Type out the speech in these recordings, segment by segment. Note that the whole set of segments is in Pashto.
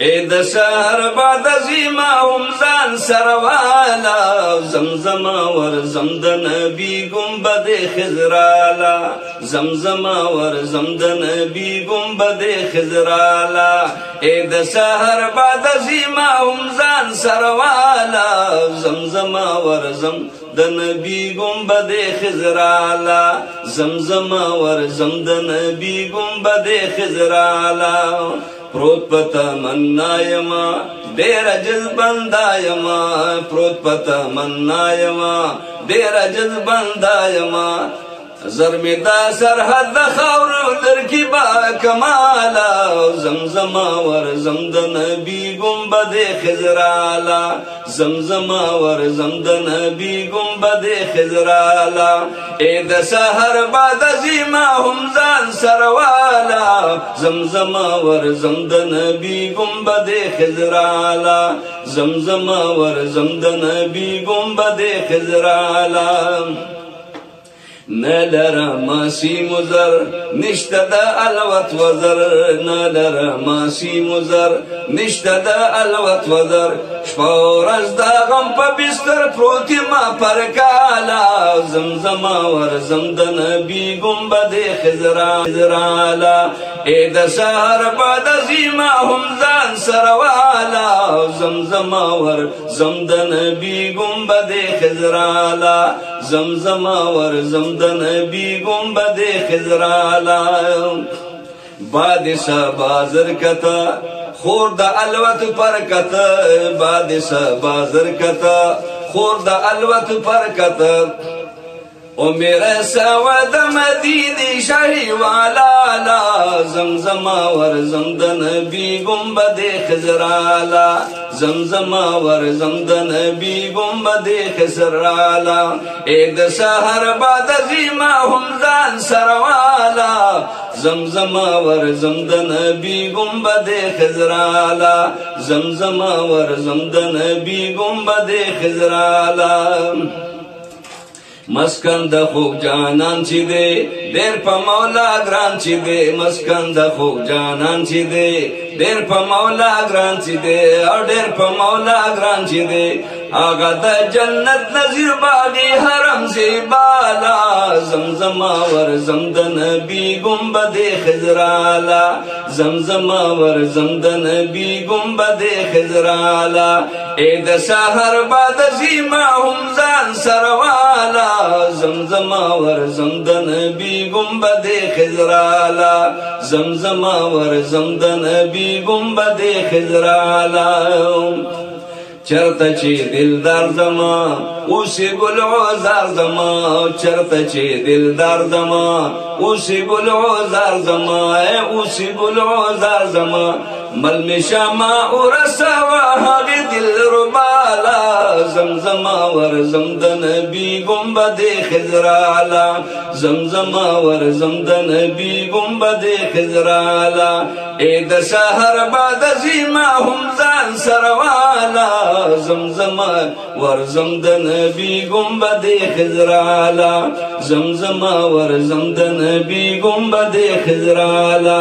اے د سحر بعد زیما هم ځان سره والا زمزم ورزم د نبی گنبد خضرالا زمزم ورزم د نبی گنبد خضرالا اے د سحر بعد زیما هم ځان سره والا زمزم ورزم د نبی گنبد خضرالا زمزم ورزم د نبی گنبد خضرالا پروت پتا منایما دیر جز بندایما پروت پتا منایما دیر جز بندایما زرمی دا سرحد خور لرکی با کمالا زمزم ورزم د نبی گنبد خضرالا زمزم ورزم د نبی گنبد خضرالا اے د سحر بعد زیما هم ځان سره والا زمزم ورزم د نبی گنبد خضرالا زمزم ورزم د نبی گنبد خضرالا نلرا ماسی مزر نشتا دا الوت وزر نلرا ماسی مزر نشتا دا الوت وزر شپورز دا غم پا بستر پروتی ما پرکالا زمزم ورزم د نبی گنبد خضرالا اے د سحر بعد زیما هم ځان سره والا زمزم ورزم د نبی گنبد خضرالا زمزم ورزم د نبی گنبد خضرالا باد بازر کتا خور د الوت پر کتا باد بازر کتا خور د الوت پر کتا او میرا سوا د مدینی شاہی والا زمزم ورزم د نبی گنبد خضرالا زمزم ورزم د نبی گنبد خضرالا اے د سحر بعد زیما هم ځان سره والا زمزم ورزم د نبی گنبد خضرالا زمزم ورزم د نبی گنبد خضرالا مسکن د خوب جانان چی دے دیر پا مولا گران چی دے مسکن د خوب جانان چی دے دیر پا مولا گران چی دے اور دیر پا مولا گران چی دے آگا دا جنت نظیر باغی حرم سے بالا زمزم ورزم د نبی گنبد خضرالا زمزم ورزم د نبی گنبد خضرالا اے د سحر بعد زیما هم ځان سره والا زمزم ورزم د نبی گنبد خضرالا زمزم ورزم د نبی گنبد خضرالا چرتا چی دلدار زما اوسی گل عوزار زما چرتا چی دلدار زما اوسی گل عوزار زما اوسی گل عوزار زما مل مشاما ارسا وحاگی دل ربالا زمزم ورزم د نبی گنبد خضرالا زمزم ورزم د نبی گنبد خضرالا اے د سحر بعد زیما هم ځان سره والا زمزم ورزم د نبی گنبد خضرالا زمزم ورزم د نبی گنبد خضرالا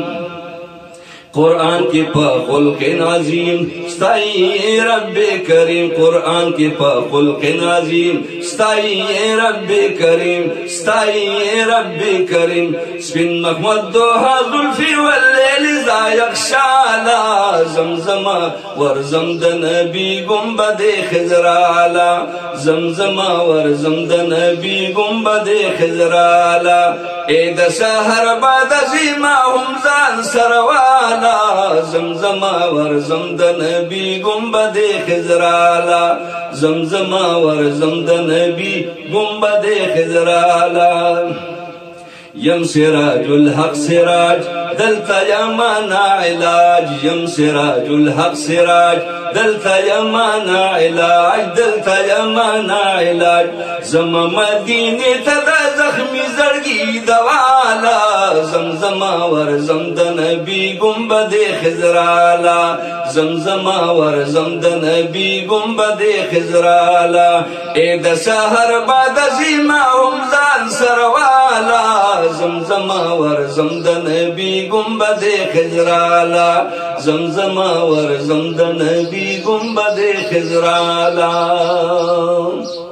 قرآن کی پا خلق عظیم ستائی رب کریم قرآن کی پا خلق عظیم ستائی رب کریم ستائی رب کریم سپن محمد دوحا ظلفی واللیل ذا یخشالا زمزم ورزم د نبی گنبد خضرالا زمزم ورزم د نبی گنبد خضرالا اے د سحر بعد زیما هم ځان سره والا زمزم ورزم د نبی گنبد خضرالا زمزم ورزم د نبی گنبد خضرالا یم سراج الحق سراج دلتا یمانا علاج یم سراج الحق سراج دلتا یمانا علاج دلتا یمانا علاج زم مدینی تدا زخمی زرگی دوالا زمزم ورزم د نبی گنبد خضرالا زمزم ورزم د نبی گنبد خضرالا اے د سحر بعد زیما هم ځان سره والا زمزم ورزم د نبی گنبد خضرالا زمزم ورزم د نبی گنبد خضرالا